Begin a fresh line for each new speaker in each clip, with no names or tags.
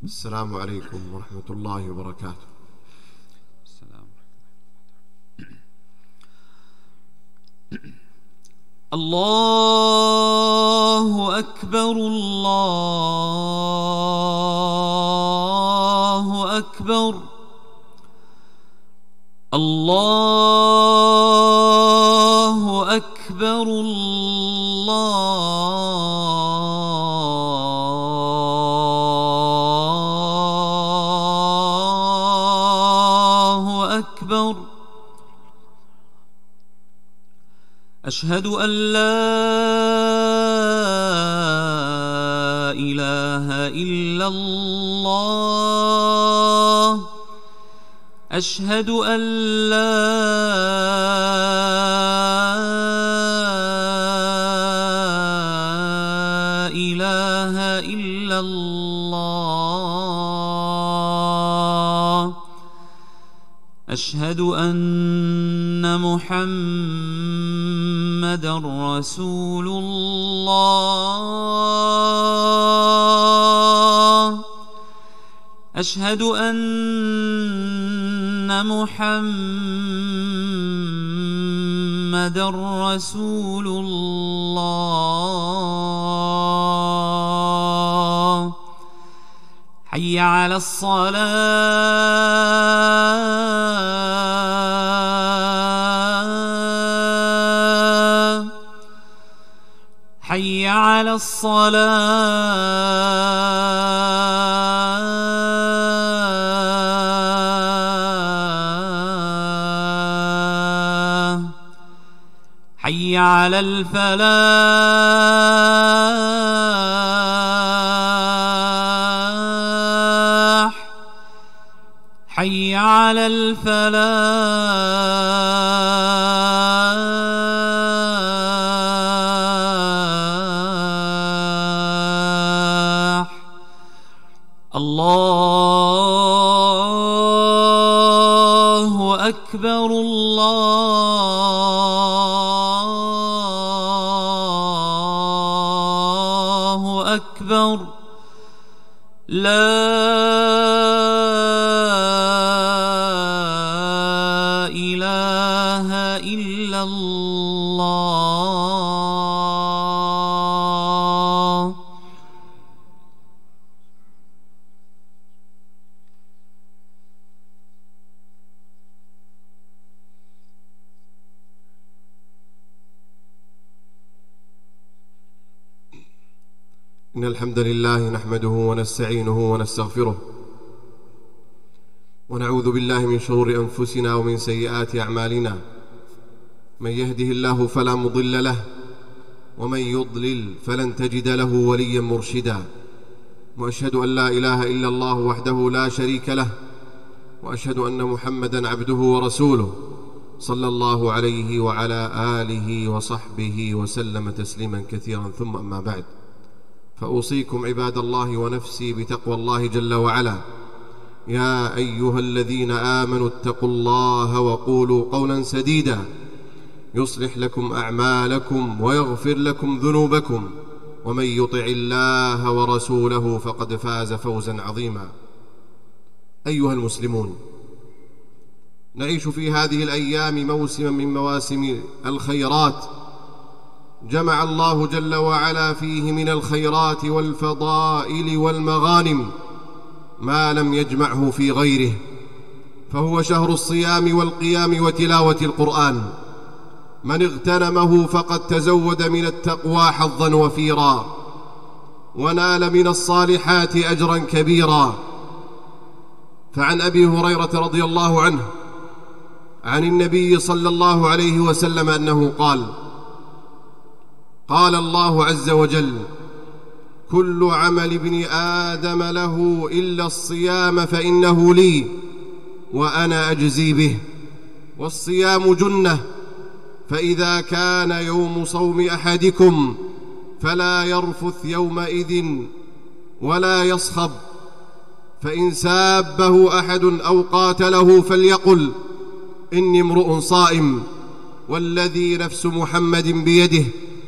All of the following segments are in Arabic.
السلام عليكم ورحمة الله وبركاته.
السلام. الله أكبر الله أكبر الله أكبر الله أكبر. أشهد أن لا إله إلا الله أشهد أن لا إله إلا الله أشهد أن محمدًا رسول الله أشهد أن محمدًا رسول الله. حي على الصلاة حي على الصلاة حي على الفلاح حي على الفلاح. الله أكبر الله أكبر. لا إله إلا الله.
إن الحمد لله نحمده ونستعينه ونستغفره ونعوذ بالله من شرور أنفسنا ومن سيئات أعمالنا. من يهده الله فلا مضل له ومن يضلل فلن تجد له وليا مرشدا. وأشهد أن لا إله إلا الله وحده لا شريك له وأشهد أن محمدًا عبده ورسوله صلى الله عليه وعلى آله وصحبه وسلم تسليما كثيرا. ثم أما بعد، فأوصيكم عباد الله ونفسي بتقوى الله جل وعلا. يا أيها الذين آمنوا اتقوا الله وقولوا قولا سديدا يصلح لكم أعمالكم ويغفر لكم ذنوبكم ومن يطع الله ورسوله فقد فاز فوزا عظيما. أيها المسلمون، نعيش في هذه الأيام موسما من مواسم الخيرات جمع الله جل وعلا فيه من الخيرات والفضائل والمغانم ما لم يجمعه في غيره، فهو شهر الصيام والقيام وتلاوة القرآن. من اغتنمه فقد تزود من التقوى حظا وفيرا ونال من الصالحات أجرا كبيرا. فعن أبي هريرة رضي الله عنه عن النبي صلى الله عليه وسلم أنه قال: قال الله عز وجل: كل عمل ابن آدم له إلا الصيام فإنه لي وأنا أجزي به. والصيام جنة، فإذا كان يوم صوم أحدكم فلا يرفث يومئذ ولا يصخب، فإن سابه أحد أو قاتله فليقل: إني امرؤ صائم، والذي نفس محمد بيده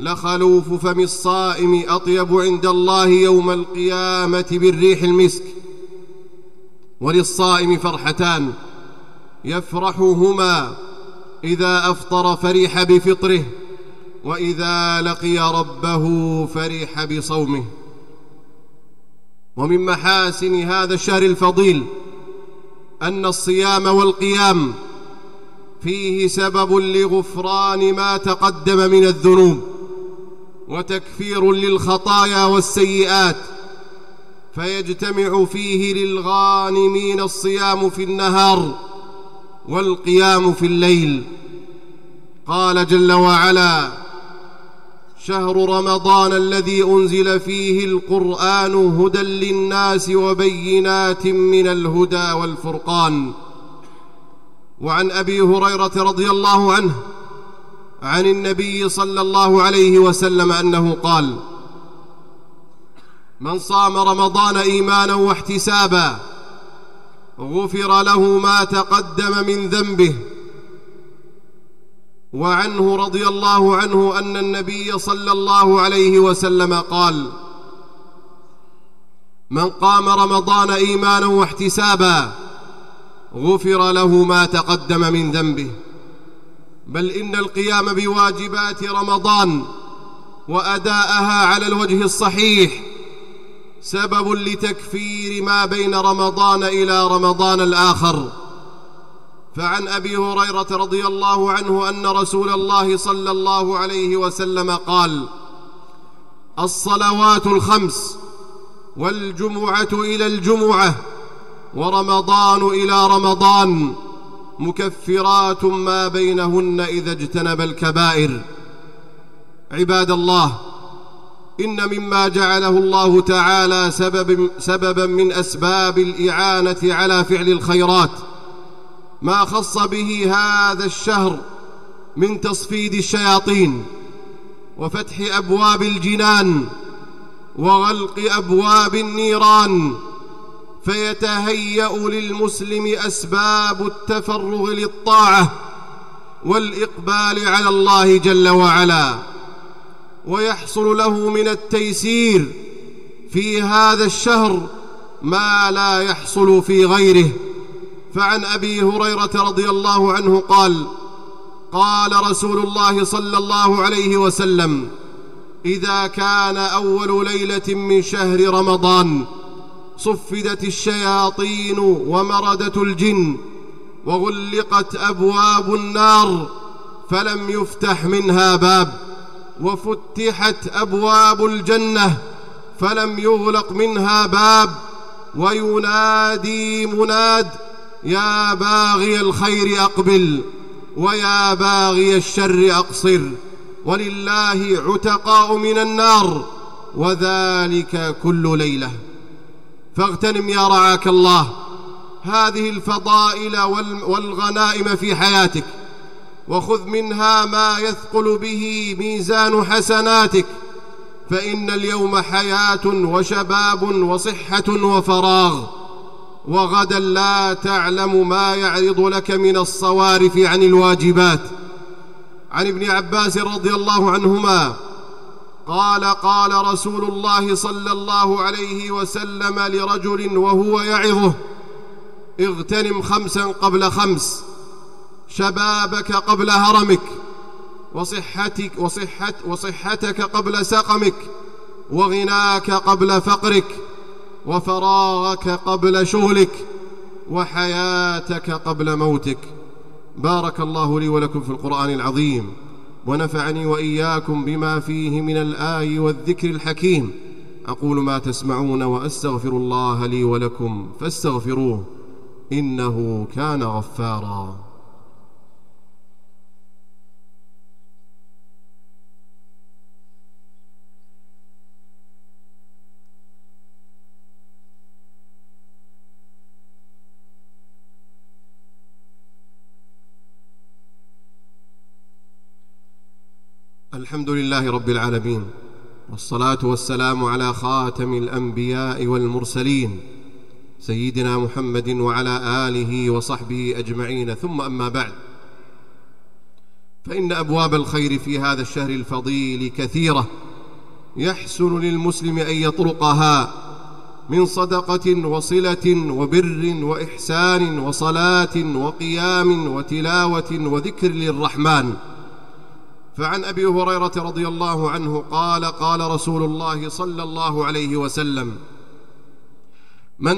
لخلوف فم الصائم أطيب عند الله يوم القيامة بالريح المسك. وللصائم فرحتان يفرحهما إذا أفطر فرح بفطره، وإذا لقي ربه فرح بصومه. ومن محاسن هذا الشهر الفضيل أن الصيام والقيام فيه سبب لغفران ما تقدم من الذنوب وتكفير للخطايا والسيئات، فيجتمع فيه للغانمين الصيام في النهار والقيام في الليل. قال جل وعلا: شهر رمضان الذي أنزل فيه القرآن هدى للناس وبينات من الهدى والفرقان. وعن أبي هريرة رضي الله عنه عن النبي صلى الله عليه وسلم أنه قال: من صام رمضان إيمانا واحتسابا غفر له ما تقدم من ذنبه. وعنه رضي الله عنه أن النبي صلى الله عليه وسلم قال: من قام رمضان إيمانا واحتسابا غفر له ما تقدم من ذنبه. بل إن القيام بواجبات رمضان وأداءها على الوجه الصحيح سبب لتكفير ما بين رمضان إلى رمضان الآخر. فعن أبي هريرة رضي الله عنه أن رسول الله صلى الله عليه وسلم قال: الصلوات الخمس والجمعة إلى الجمعة ورمضان إلى رمضان مكفرات ما بينهن إذا اجتنب الكبائر. عباد الله، إن مما جعله الله تعالى سببا من أسباب الإعانة على فعل الخيرات ما خص به هذا الشهر من تصفيد الشياطين وفتح أبواب الجنان وغلق أبواب النيران، فيتهيأ للمسلم أسباب التفرغ للطاعة والإقبال على الله جل وعلا، ويحصل له من التيسير في هذا الشهر ما لا يحصل في غيره. فعن أبي هريرة رضي الله عنه قال: قال رسول الله صلى الله عليه وسلم: إذا كان أول ليلة من شهر رمضان صفدت الشياطين ومردة الجن وغلقت أبواب النار فلم يفتح منها باب، وفتحت أبواب الجنة فلم يغلق منها باب، وينادي مناد: يا باغي الخير أقبل ويا باغي الشر أقصر، ولله عتقاء من النار، وذلك كل ليلة. فاغتنم يا رعاك الله هذه الفضائل والغنائم في حياتك، وخذ منها ما يثقل به ميزان حسناتك، فإن اليوم حياة وشباب وصحة وفراغ، وغدا لا تعلم ما يعرض لك من الصوارف عن الواجبات. عن ابن عباس رضي الله عنهما قال: قال رسول الله صلى الله عليه وسلم لرجل وهو يعظه: اغتنم 5 قبل 5، شبابك قبل هرمك، وصحتك قبل سقمك، وغناك قبل فقرك، وفراغك قبل شغلك، وحياتك قبل موتك. بارك الله لي ولكم في القرآن العظيم، ونفعني وإياكم بما فيه من الآي والذكر الحكيم. أقول ما تسمعون وأستغفر الله لي ولكم فاستغفروه إنه كان غفارا. الحمد لله رب العالمين، والصلاة والسلام على خاتم الأنبياء والمرسلين سيدنا محمد وعلى آله وصحبه أجمعين، ثم أما بعد. فإن أبواب الخير في هذا الشهر الفضيل كثيرة، يحسن للمسلم أن يطرقها من صدقة وصلة وبر وإحسان وصلاة وقيام وتلاوة وذكر للرحمن. فعن أبي هريرة رضي الله عنه قال: قال رسول الله صلى الله عليه وسلم: من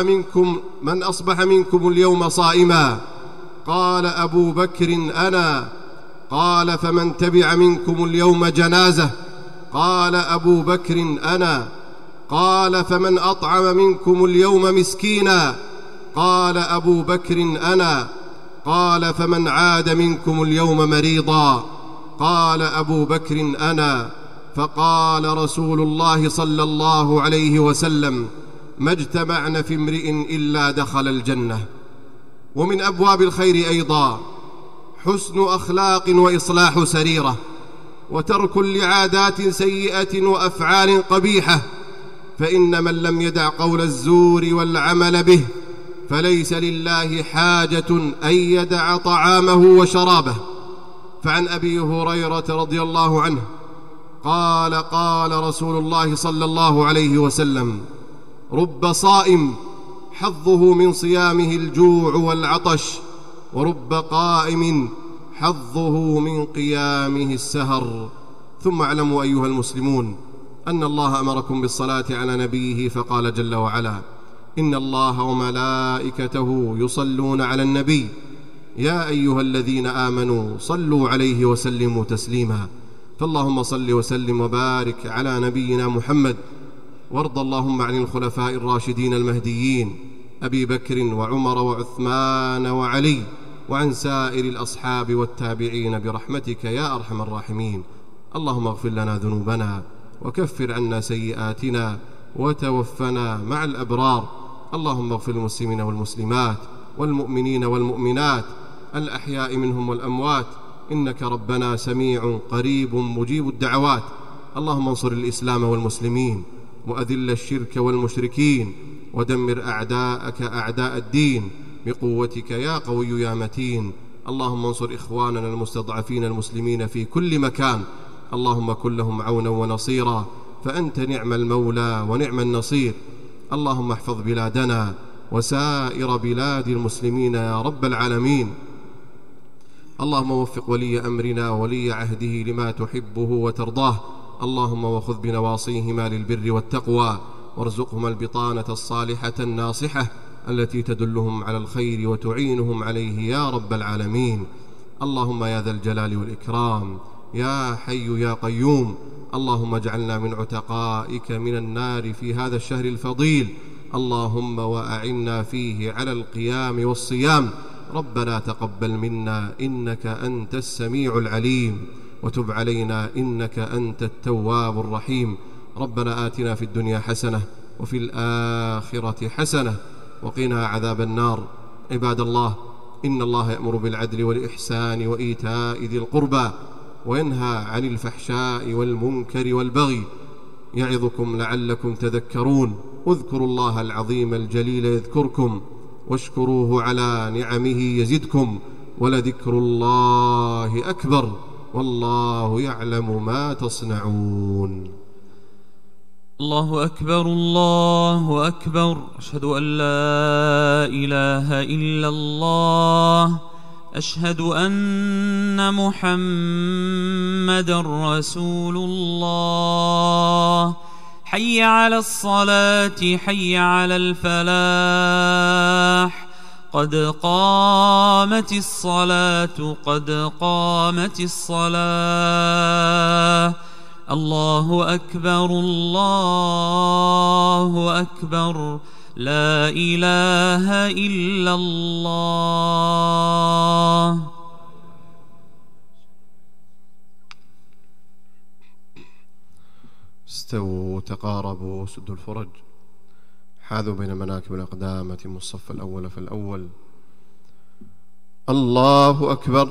أصبح منكم اليوم صائما؟ قال أبو بكر: أنا. قال: فمن تبع منكم اليوم جنازة؟ قال أبو بكر: أنا. قال: فمن أطعم منكم اليوم مسكينا؟ قال أبو بكر: أنا. قال: فمن عاد منكم اليوم مريضا؟ قال أبو بكر: أنا. فقال رسول الله صلى الله عليه وسلم: ما اجتمعن في امرئ إلا دخل الجنة. ومن أبواب الخير أيضا حسن أخلاق وإصلاح سريرة، وترك لعادات سيئة وأفعال قبيحة، فإن من لم يدع قول الزور والعمل به فليس لله حاجة أن يدع طعامه وشرابه. فعن أبي هريرة رضي الله عنه قال: قال رسول الله صلى الله عليه وسلم: رب صائم حظه من صيامه الجوع والعطش، ورب قائم حظه من قيامه السهر. ثم اعلموا أيها المسلمون أن الله أمركم بالصلاة على نبيه، فقال جل وعلا: إن الله وملائكته يصلون على النبي يا أيها الذين آمنوا صلوا عليه وسلموا تسليما. فاللهم صل وسلم وبارك على نبينا محمد، وارض اللهم عن الخلفاء الراشدين المهديين أبي بكر وعمر وعثمان وعلي، وعن سائر الأصحاب والتابعين برحمتك يا أرحم الراحمين. اللهم اغفر لنا ذنوبنا وكفر عنا سيئاتنا وتوفنا مع الأبرار. اللهم اغفر المسلمين والمسلمات والمؤمنين والمؤمنات الأحياء منهم والأموات، إنك ربنا سميع قريب مجيب الدعوات. اللهم انصر الإسلام والمسلمين، وأذل الشرك والمشركين، ودمر أعداءك أعداء الدين بقوتك يا قوي يا متين. اللهم انصر إخواننا المستضعفين المسلمين في كل مكان، اللهم كن لهم عونا ونصيرا، فأنت نعم المولى ونعم النصير. اللهم احفظ بلادنا وسائر بلاد المسلمين يا رب العالمين. اللهم وفق ولي أمرنا وولي عهده لما تحبه وترضاه، اللهم وخذ بنواصيهما للبر والتقوى، وارزقهما البطانة الصالحة الناصحة التي تدلهم على الخير وتعينهم عليه يا رب العالمين. اللهم يا ذا الجلال والإكرام يا حي يا قيوم، اللهم اجعلنا من عتقائك من النار في هذا الشهر الفضيل، اللهم وأعنا فيه على القيام والصيام. ربنا تقبل منا إنك أنت السميع العليم، وتب علينا إنك أنت التواب الرحيم. ربنا آتنا في الدنيا حسنة وفي الآخرة حسنة وقنا عذاب النار. عباد الله، إن الله يأمر بالعدل والإحسان وإيتاء ذي القربى، وينهى عن الفحشاء والمنكر والبغي، يعظكم لعلكم تذكرون. اذكروا الله العظيم الجليل يذكركم، واشكروه على نعمه يزدكم، ولذكر الله أكبر، والله يعلم ما تصنعون.
الله أكبر الله أكبر، أشهد أن لا إله إلا الله، أشهد أن محمدًا رسول الله. حي على الصلاة، حي على الفلاح، قد قامت الصلاة، قد قامت الصلاة. الله أكبر الله أكبر، لا إله إلا الله.
استووا تقاربوا وسدوا الفرج، حاذوا بين مناكب الأقدام، أتموا الصف الأول فالأول. الله أكبر.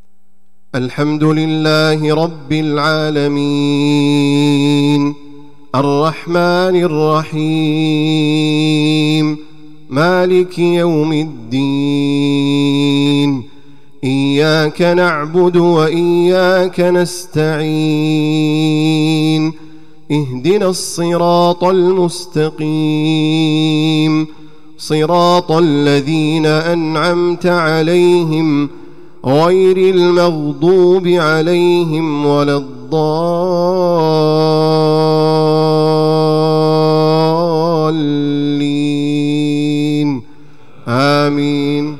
الحمد لله رب العالمين، الرحمن الرحيم مالك يوم الدين إياك نعبد وإياك نستعين اهدنا الصراط المستقيم صراط الذين أنعمت عليهم غير المغضوب عليهم ولا الضالين آمين.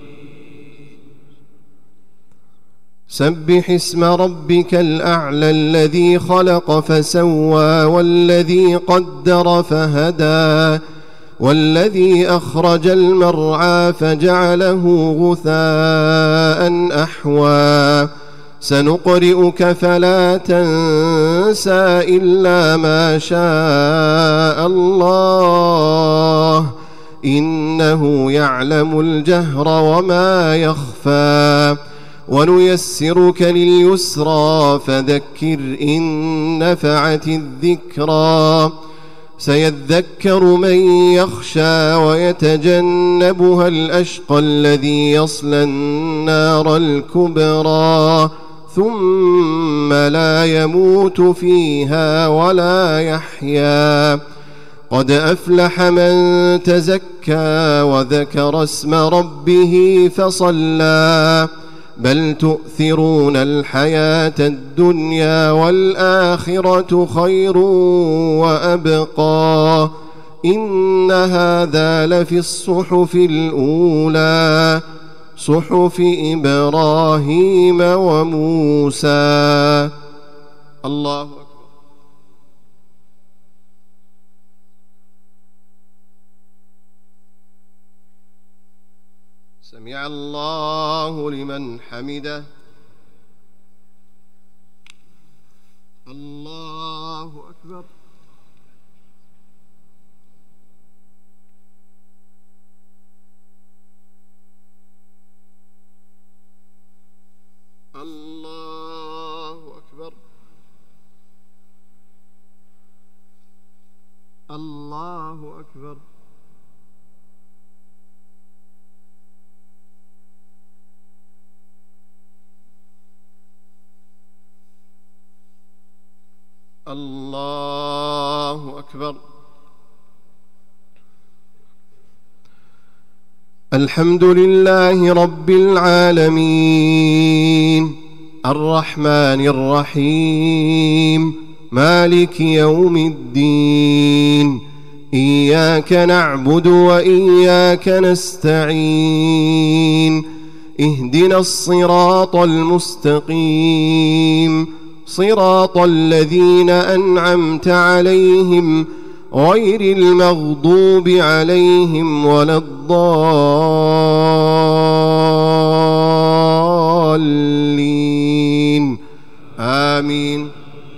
سبح اسم ربك الأعلى الذي خلق فسوى والذي قدر فهدى والذي أخرج المرعى فجعله غثاء أحوى سنقرئك فلا تنسى إلا ما شاء الله إنه يعلم الجهر وما يخفى ونيسرك لليسرى فذكر إن نفعت الذكرى سيذكر من يخشى ويتجنبها الأشقى الذي يصلى النار الكبرى ثم لا يموت فيها ولا يحيا قد أفلح من تزكى وذكر اسم ربه فصلى بل تؤثرون الحياة الدنيا والآخرة خير وأبقى إن هذا لفي الصحف الأولى صحف إبراهيم وموسى. الله أكبر. سمع الله لمن حمده. الله أكبر. الله أكبر. الله أكبر. الله أكبر. الحمد لله رب العالمين الرحمن الرحيم مالك يوم الدين إياك نعبد وإياك نستعين اهدنا الصراط المستقيم صراط الذين أنعمت عليهم غير المغضوب عليهم ولا الضالين آمين.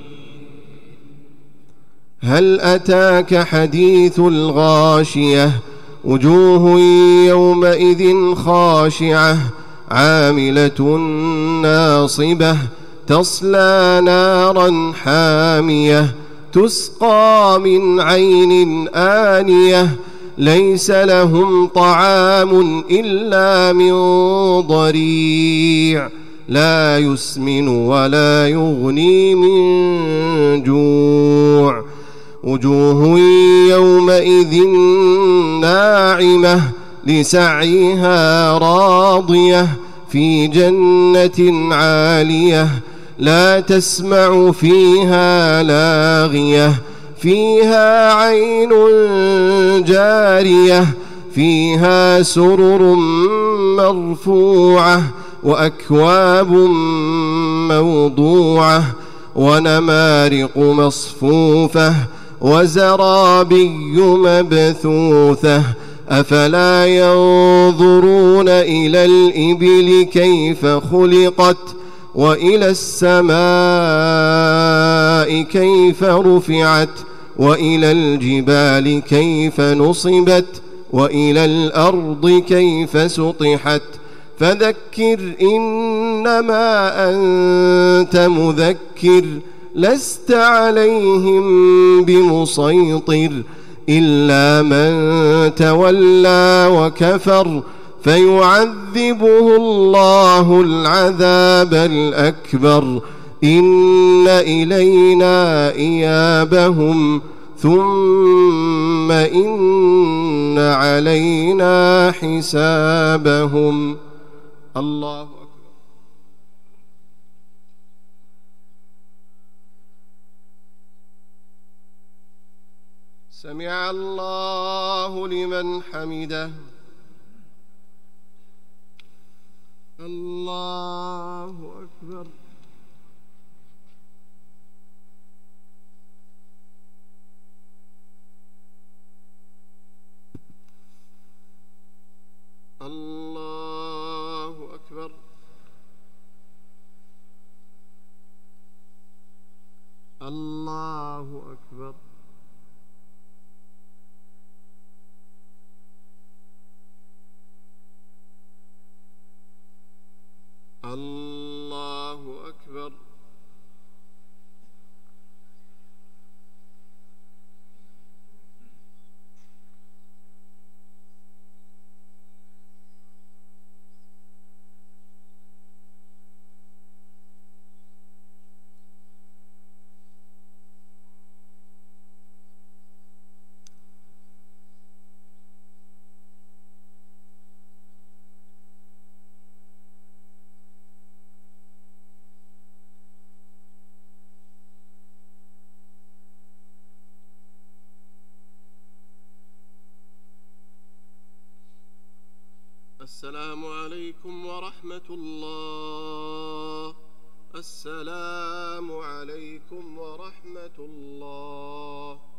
هل أتاك حديث الغاشية وجوه يومئذ خاشعة عاملة ناصبة تصلى نارا حامية تسقى من عين آنية ليس لهم طعام إلا من ضريع لا يسمن ولا يغني من جوع وجوه يومئذ ناعمة لسعيها راضية في جنة عالية لا تسمع فيها لاغية فيها عين جارية فيها سرر مرفوعة وأكواب موضوعة ونمارق مصفوفة وزرابي مبثوثة أفلا ينظرون إلى الإبل كيف خلقت وإلى السماء كيف رفعت وإلى الجبال كيف نصبت وإلى الأرض كيف سطحت فذكر إنما أنت مذكر لست عليهم بمسيطر إلا من تولى وكفر فيعذبه الله العذاب الأكبر إن إلينا إيابهم ثم إن علينا حسابهم. الله أكبر. سمع الله لمن حمده. الله أكبر. الله أكبر. الله أكبر. الله أكبر. السلام عليكم ورحمة الله. السلام عليكم ورحمة الله.